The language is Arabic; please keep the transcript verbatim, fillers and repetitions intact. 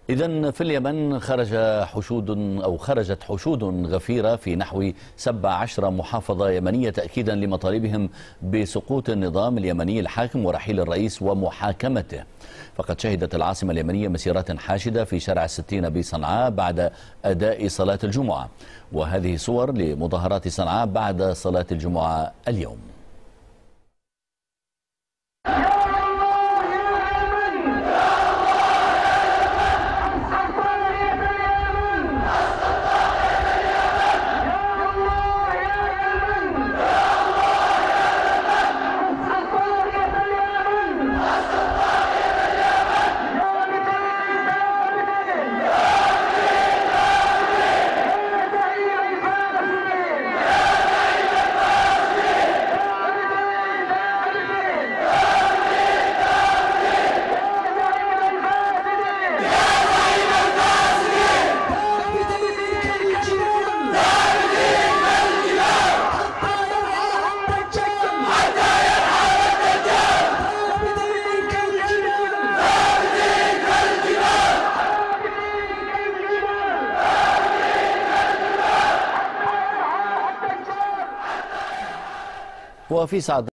إذن في اليمن خرج حشود أو خرجت حشود غفيرة في نحو سبع عشر محافظة يمنية تأكيدا لمطالبهم بسقوط النظام اليمني الحاكم ورحيل الرئيس ومحاكمته. فقد شهدت العاصمة اليمنية مسيرات حاشدة في شارع الستين بصنعاء بعد أداء صلاة الجمعة، وهذه صور لمظاهرات صنعاء بعد صلاة الجمعة اليوم. وفي سعد